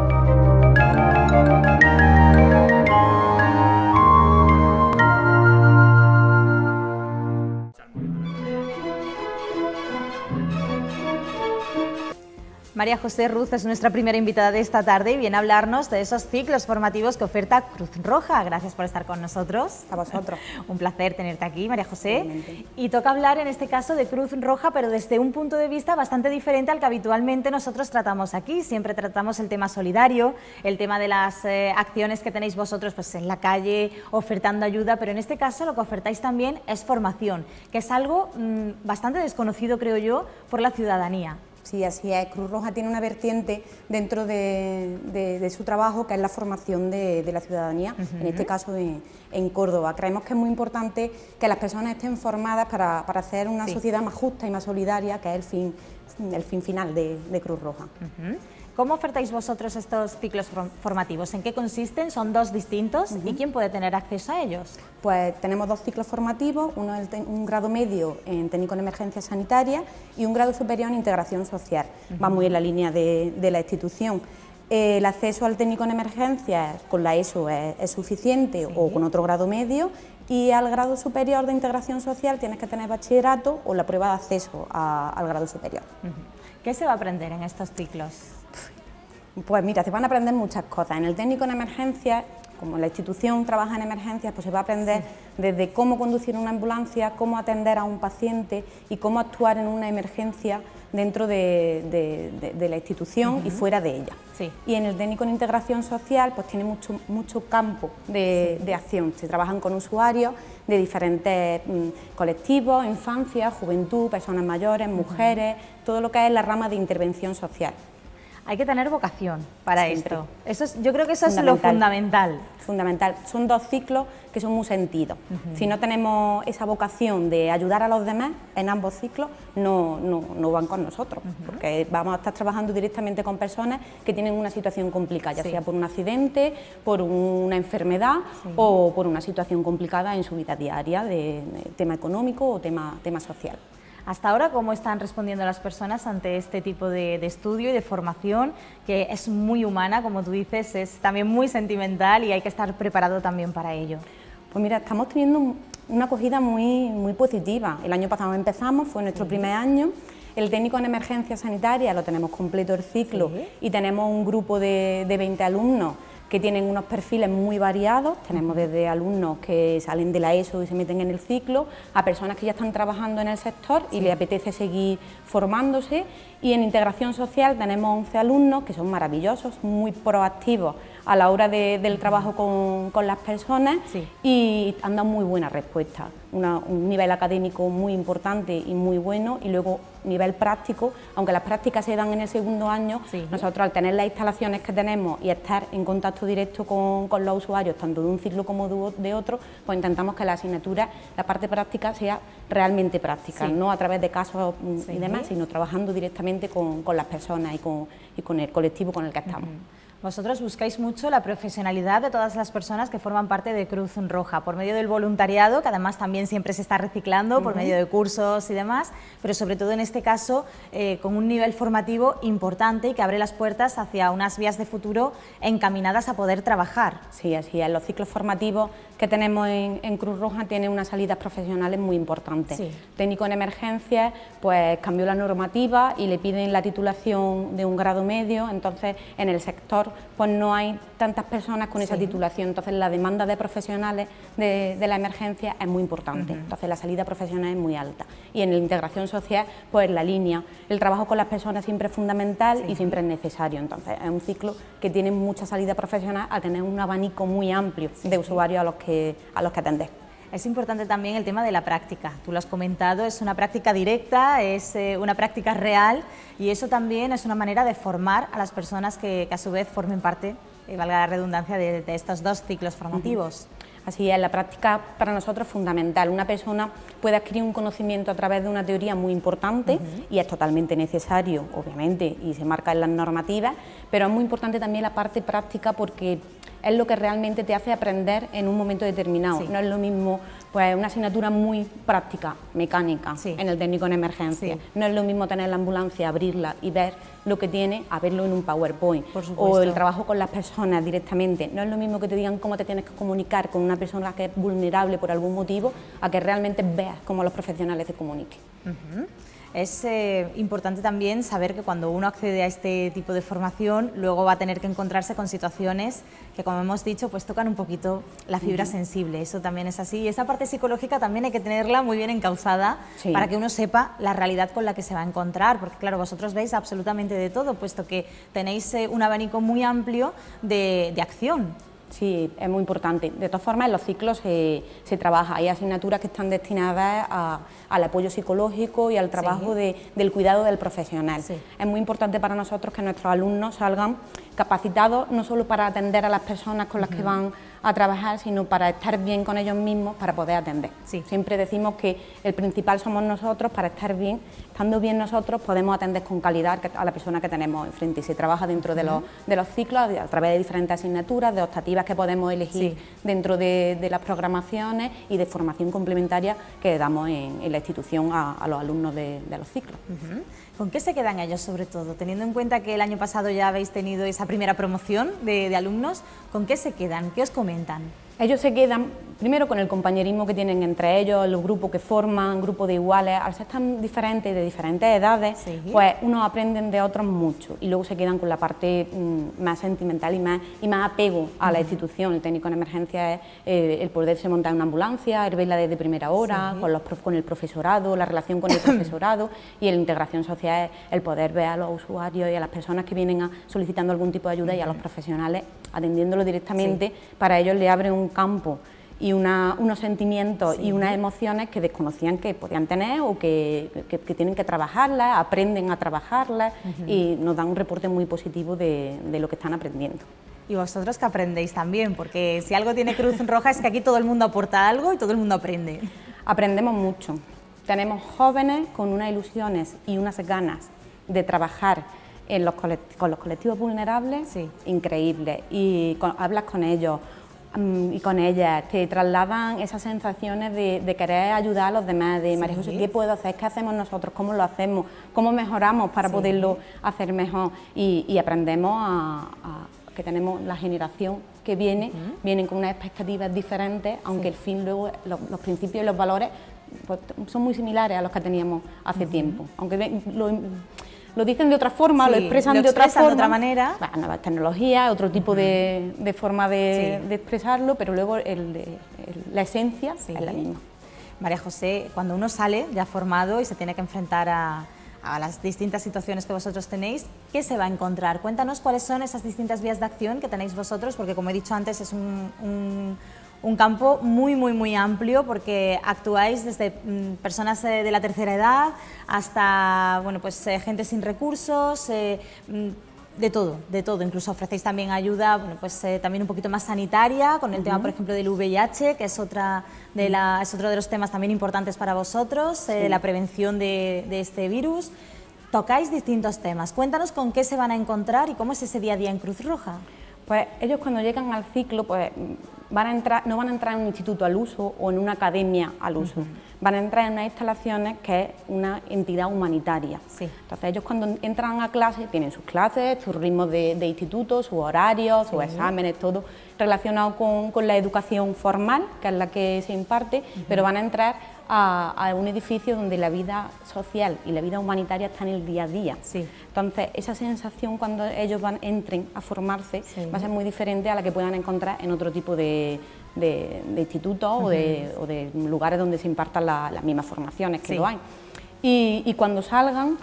María José Ruz es nuestra primera invitada de esta tarde y viene a hablarnos de esos ciclos formativos que oferta Cruz Roja. Gracias por estar con nosotros. A vosotros. Un placer tenerte aquí, María José. Igualmente. Y toca hablar en este caso de Cruz Roja, pero desde un punto de vista bastante diferente al que habitualmente nosotros tratamos aquí. Siempre tratamos el tema solidario, el tema de las acciones que tenéis vosotros pues, en la calle, ofertando ayuda, pero en este caso lo que ofertáis también es formación, que es algo bastante desconocido, creo yo, por la ciudadanía. Sí, así es. Cruz Roja tiene una vertiente dentro de su trabajo que es la formación de la ciudadanía, en este caso en Córdoba. Creemos que es muy importante que las personas estén formadas para hacer una sociedad más justa y más solidaria, que es el fin final de Cruz Roja. ¿Cómo ofertáis vosotros estos ciclos formativos? ¿En qué consisten? ¿Son dos distintos? ¿Y quién puede tener acceso a ellos? Pues tenemos dos ciclos formativos, uno es un grado medio en técnico en emergencia sanitaria y un grado superior en integración social. Va muy en la línea de la institución. El acceso al técnico en emergencia con la ESO es suficiente o con otro grado medio, y al grado superior de integración social tienes que tener bachillerato o la prueba de acceso al grado superior. ¿Qué se va a aprender en estos ciclos? Pues mira, se van a aprender muchas cosas. En el técnico en emergencias, como la institución trabaja en emergencias, pues se va a aprender desde cómo conducir una ambulancia, cómo atender a un paciente y cómo actuar en una emergencia dentro de la institución y fuera de ella. Y en el técnico en integración social pues tiene mucho campo de acción. Se trabajan con usuarios de diferentes colectivos, infancia, juventud, personas mayores, mujeres, todo lo que es la rama de intervención social. Hay que tener vocación para Siempre. esto. Yo creo que eso es lo fundamental. Fundamental. Son dos ciclos que son muy sentidos. Si no tenemos esa vocación de ayudar a los demás en ambos ciclos, no van con nosotros, porque vamos a estar trabajando directamente con personas que tienen una situación complicada, ya sea por un accidente, por una enfermedad o por una situación complicada en su vida diaria, de tema económico o tema social. Hasta ahora, ¿cómo están respondiendo las personas ante este tipo de estudio y de formación, que es muy humana, como tú dices, es también muy sentimental y hay que estar preparado también para ello? Pues mira, estamos teniendo una acogida muy positiva. El año pasado empezamos, fue nuestro primer año. El técnico en emergencia sanitaria lo tenemos completo el ciclo y tenemos un grupo de 20 alumnos que tienen unos perfiles muy variados. Tenemos desde alumnos que salen de la ESO y se meten en el ciclo, a personas que ya están trabajando en el sector y les apetece seguir formándose. Y en integración social tenemos 11 alumnos que son maravillosos, muy proactivos a la hora del trabajo con las personas y han dado muy buena respuesta. Un nivel académico muy importante y muy bueno, y luego nivel práctico, aunque las prácticas se dan en el segundo año, nosotros al tener las instalaciones que tenemos y estar en contacto directo con los usuarios, tanto de un ciclo como de otro, pues intentamos que la asignatura, la parte práctica sea realmente práctica, no a través de casos y demás, sino trabajando directamente con las personas y con el colectivo con el que estamos. Vosotros buscáis mucho la profesionalidad de todas las personas que forman parte de Cruz Roja, por medio del voluntariado, que además también siempre se está reciclando, por medio de cursos y demás, pero sobre todo en este caso con un nivel formativo importante y que abre las puertas hacia unas vías de futuro encaminadas a poder trabajar. Sí, así es. Los ciclos formativos que tenemos en Cruz Roja tienen unas salidas profesionales muy importantes. Técnico en emergencias, pues cambió la normativa y le piden la titulación de un grado medio, entonces en el sector pues no hay tantas personas con esa titulación, entonces la demanda de profesionales de la emergencia es muy importante, entonces la salida profesional es muy alta. Y en la integración social, pues la línea, el trabajo con las personas siempre es fundamental y siempre es necesario, entonces es un ciclo que tiene mucha salida profesional al tener un abanico muy amplio de usuarios a los que atender. Es importante también el tema de la práctica, tú lo has comentado, es una práctica directa, es una práctica real y eso también es una manera de formar a las personas que a su vez formen parte, valga la redundancia, de estos dos ciclos formativos. Así es, la práctica para nosotros es fundamental. Una persona puede adquirir un conocimiento a través de una teoría muy importante y es totalmente necesario, obviamente, y se marca en las normativas, pero es muy importante también la parte práctica porque es lo que realmente te hace aprender en un momento determinado. No es lo mismo pues una asignatura muy práctica, mecánica, en el técnico en emergencia. No es lo mismo tener la ambulancia, abrirla y ver lo que tiene, a verlo en un PowerPoint. O el trabajo con las personas directamente. No es lo mismo que te digan cómo te tienes que comunicar con una persona que es vulnerable por algún motivo, a que realmente veas cómo los profesionales se comuniquen. Es importante también saber que cuando uno accede a este tipo de formación, luego va a tener que encontrarse con situaciones que, como hemos dicho, pues tocan un poquito la fibra sensible. Eso también es así. Y esa parte psicológica también hay que tenerla muy bien encauzada para que uno sepa la realidad con la que se va a encontrar. Porque, claro, vosotros veis absolutamente de todo, puesto que tenéis un abanico muy amplio de acción. Sí, es muy importante. De todas formas, en los ciclos se trabaja. Hay asignaturas que están destinadas al apoyo psicológico y al trabajo del cuidado del profesional. Es muy importante para nosotros que nuestros alumnos salgan capacitados no solo para atender a las personas con las que van a trabajar, sino para estar bien con ellos mismos para poder atender. Siempre decimos que el principal somos nosotros. Para estar bien, estando bien nosotros, podemos atender con calidad a la persona que tenemos enfrente. Y se trabaja dentro de los ciclos a través de diferentes asignaturas, de optativas que podemos elegir dentro de las programaciones y de formación complementaria que damos en la institución a los alumnos de los ciclos. ¿Con qué se quedan ellos, sobre todo? Teniendo en cuenta que el año pasado ya habéis tenido esa primera promoción de alumnos, ¿con qué se quedan? ¿Qué os comentan? Ellos se quedan primero con el compañerismo que tienen entre ellos, los grupos que forman, grupos de iguales. Al ser tan diferentes, de diferentes edades, pues unos aprenden de otros mucho y luego se quedan con la parte más sentimental y más apego a la institución. El técnico en emergencia es el poderse montar en una ambulancia, el verla desde primera hora, con el profesorado, la relación con el profesorado, y la integración social es el poder ver a los usuarios y a las personas que vienen solicitando algún tipo de ayuda y a los profesionales atendiéndolo directamente. Para ellos le abre un campo y unos sentimientos y unas emociones que desconocían que podían tener o que tienen que trabajarlas, aprenden a trabajarlas y nos dan un reporte muy positivo de lo que están aprendiendo. Y vosotros que aprendéis también, porque si algo tiene Cruz Roja es que aquí todo el mundo aporta algo y todo el mundo aprende. Aprendemos mucho. Tenemos jóvenes con unas ilusiones y unas ganas de trabajar con los colectivos vulnerables increíbles, y hablas con ellos y con ellas, te trasladan esas sensaciones de querer ayudar a los demás, de María José, ¿qué puedo hacer? ¿Qué hacemos nosotros? ¿Cómo lo hacemos? ¿Cómo mejoramos para poderlo hacer mejor? Y aprendemos a que tenemos la generación que vienen con unas expectativas diferentes, aunque el fin luego, los principios y los valores pues, son muy similares a los que teníamos hace tiempo, aunque lo dicen de otra forma, lo expresan de otra forma, de otra manera. Nuevas tecnologías, otro tipo de forma de expresarlo, pero luego la esencia es la misma. María José, cuando uno sale ya formado y se tiene que enfrentar a las distintas situaciones que vosotros tenéis, ¿qué se va a encontrar? Cuéntanos cuáles son esas distintas vías de acción que tenéis vosotros, porque como he dicho antes es un campo muy amplio, porque actuáis desde personas de la tercera edad hasta gente sin recursos, de todo, incluso ofrecéis también ayuda también un poquito más sanitaria, con el tema, por ejemplo, del VIH, que es otro de los temas también importantes para vosotros, la prevención de este virus. Tocáis distintos temas. Cuéntanos con qué se van a encontrar y cómo es ese día a día en Cruz Roja. Pues ellos cuando llegan al ciclo pues no van a entrar en un instituto al uso o en una academia al uso, van a entrar en unas instalaciones que es una entidad humanitaria. Entonces ellos cuando entran a clase tienen sus clases, sus ritmos de instituto, sus horarios, sus exámenes, todo relacionado con la educación formal, que es la que se imparte, pero van a entrar a un edificio donde la vida social y la vida humanitaria están en el día a día. Entonces, esa sensación cuando ellos entren a formarse va a ser muy diferente a la que puedan encontrar en otro tipo de institutos o de lugares donde se impartan las mismas formaciones que lo hay. Y cuando salgan,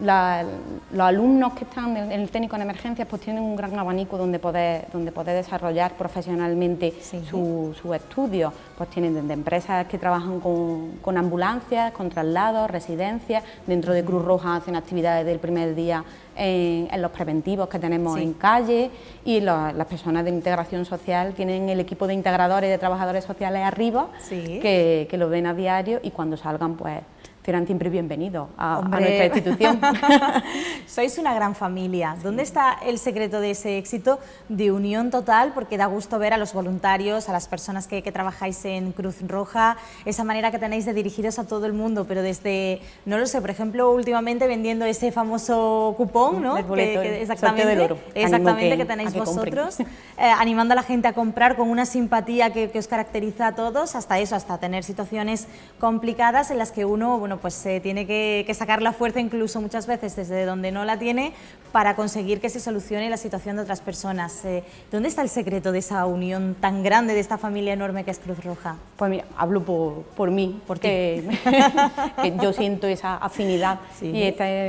los alumnos que están en el técnico en emergencias pues tienen un gran abanico donde poder desarrollar profesionalmente sus estudios. Pues tienen desde empresas que trabajan con ambulancias, con traslados, residencias. Dentro de Cruz Roja hacen actividades del primer día en los preventivos que tenemos en calle, y las personas de integración social tienen el equipo de integradores y de trabajadores sociales arriba que lo ven a diario, y cuando salgan pues serán siempre bienvenidos a Hombre. nuestra institución. Sois una gran familia. ¿Dónde está el secreto de ese éxito de unión total? Porque da gusto ver a los voluntarios, a las personas que trabajáis en Cruz Roja, esa manera que tenéis de dirigiros a todo el mundo, pero desde, no lo sé, por ejemplo, últimamente vendiendo ese famoso cupón, ¿no? El boleto, exactamente, sorteo del oro. exactamente, que tenéis vosotros, animando a la gente a comprar con una simpatía que os caracteriza a todos, hasta eso, hasta tener situaciones complicadas en las que uno, bueno, pues tiene que sacar la fuerza incluso muchas veces desde donde no la tiene para conseguir que se solucione la situación de otras personas. ¿Dónde está el secreto de esa unión tan grande, de esta familia enorme que es Cruz Roja? Pues mira, hablo por mí, porque que yo siento esa afinidad y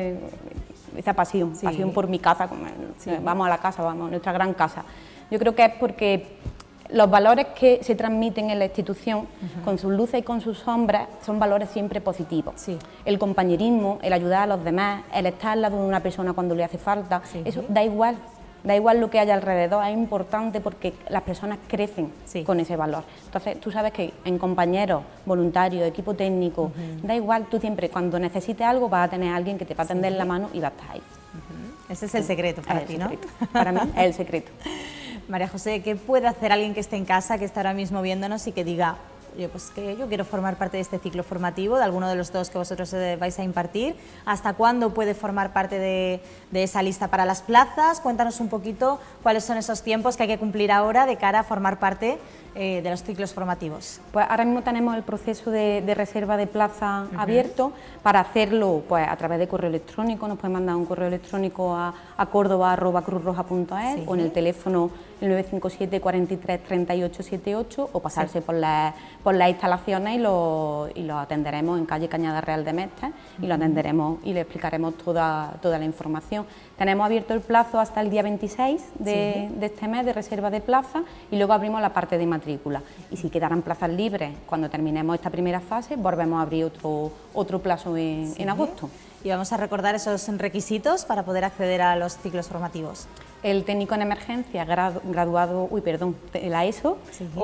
esa pasión, pasión por mi casa, vamos a la casa, vamos a nuestra gran casa. Yo creo que es porque los valores que se transmiten en la institución, con sus luces y con sus sombras, son valores siempre positivos. Sí. El compañerismo, el ayudar a los demás, el estar al lado de una persona cuando le hace falta, eso da igual lo que haya alrededor, es importante porque las personas crecen con ese valor. Entonces, tú sabes que en compañeros, voluntarios, equipo técnico, da igual, tú siempre, cuando necesites algo, vas a tener a alguien que te va a tender la mano y va a estar ahí. Ese es el secreto para ti, ¿no? Para mí es el secreto. María José, ¿qué puede hacer alguien que esté en casa, que está ahora mismo viéndonos y que diga, oye, pues que yo quiero formar parte de este ciclo formativo, de alguno de los dos que vosotros vais a impartir? ¿Hasta cuándo puede formar parte de esa lista para las plazas? Cuéntanos un poquito cuáles son esos tiempos que hay que cumplir ahora de cara a formar parte de los ciclos formativos. Pues ahora mismo tenemos el proceso de reserva de plaza abierto. Para hacerlo, pues a través de correo electrónico, nos pueden mandar un correo electrónico a cordoba@cruzroja.es o en el teléfono el 957 43 38 78 o pasarse por las instalaciones y lo atenderemos en calle Cañada Real de Mestre y lo atenderemos y le explicaremos toda la información. Tenemos abierto el plazo hasta el día 26 de este mes de reserva de plaza y luego abrimos la parte de matrícula. Y si quedaran plazas libres cuando terminemos esta primera fase, volvemos a abrir otro plazo en agosto. Y vamos a recordar esos requisitos para poder acceder a los ciclos formativos. El técnico en emergencia graduado, la ESO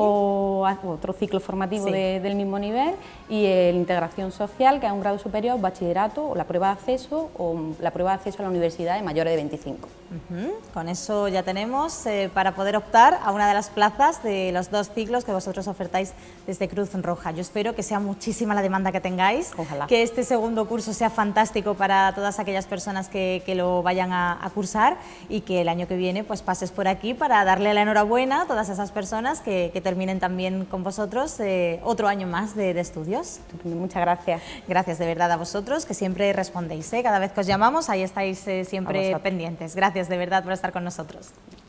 o otro ciclo formativo del mismo nivel, y el integración social, que es un grado superior, bachillerato o la prueba de acceso a la universidad de mayores de 25. Con eso ya tenemos para poder optar a una de las plazas de los dos ciclos que vosotros ofertáis desde Cruz Roja. Yo espero que sea muchísima la demanda que tengáis, ojalá, que este segundo curso sea fantástico para todas aquellas personas que lo vayan a cursar y que el año que viene pues pases por aquí para darle la enhorabuena a todas esas personas que terminen también con vosotros otro año más de estudios. Muchas gracias. Gracias de verdad a vosotros, que siempre respondéis, cada vez que os llamamos ahí estáis siempre pendientes. Gracias de verdad por estar con nosotros.